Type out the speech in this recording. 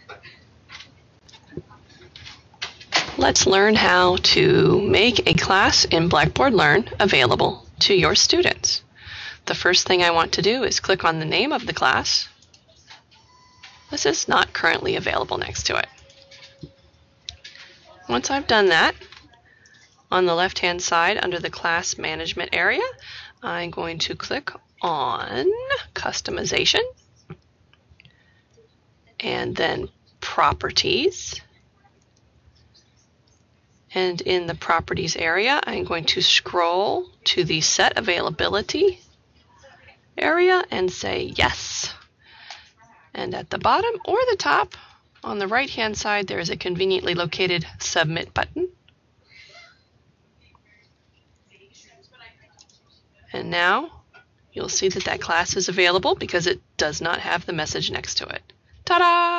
Let's learn how to make a class in Blackboard Learn available to your students. The first thing I want to do is click on the name of the class. This is not currently available next to it. Once I've done that, on the left-hand side under the class management area, I'm going to click on customization and then properties. And in the properties area, I'm going to scroll to the set availability area and say yes. And at the bottom or the top, on the right-hand side, there is a conveniently located submit button. And now you'll see that that class is available because it does not have the message next to it. Ta-da!